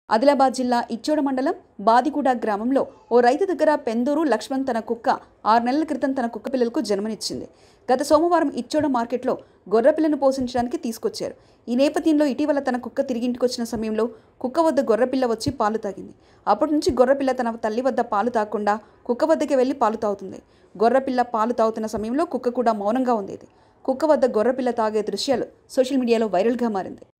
ఆదిలాబాద్ జిల్లా ఇచ్చోడ మండలం బాదిగూడ గ్రామంలో ఓ రైతు దగ్గర పెందూరు లక్ష్మణ్ తన కుక్క 6 నెలల క్రితం తన కుక్క పిల్లలకు జన్మనిచ్చింది. గత సోమవారం ఇచ్చోడ మార్కెట్లో గొర్రెపిల్లను పోషించడానికి తీసుకొచ్చారు. ఈ నేపథ్యంలో ఇటీవల తన కుక్క తిరిగి ఇంటికొచ్చిన సమయంలో కుక్క వద్ద గొర్రెపిల్ల వచ్చి పాలు తాగింది. అప్పటి నుంచి గొర్రెపిల్ల తన తల్లి వద్ద పాలు తాగకుండా కుక్క వద్దకే వెళ్లి పాలు తాగుతుంది. గొర్రెపిల్ల పాలు తాగుతున్న సమయంలో కుక్క కూడా మౌనంగా ఉండేది. కుక్క వద్ద గొర్రెపిల్ల తాగే దృశ్యాలు సోషల్ మీడియాలో వైరల్గా మారింది.